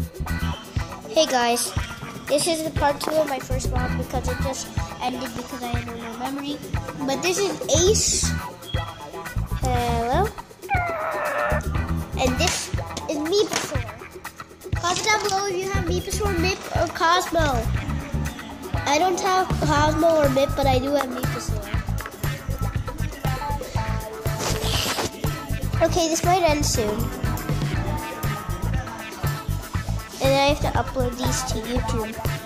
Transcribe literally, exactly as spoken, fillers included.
Hey guys, this is the part two of my first vlog because it just ended because I had no memory. But this is Ace. Hello. And this is Meepasaur. Comment down below if you have Meepasaur, Mip, or Cosmo. I don't have Cosmo or Mip, but I do have Meepasaur. Okay, this might end soon. And I have to upload these to YouTube.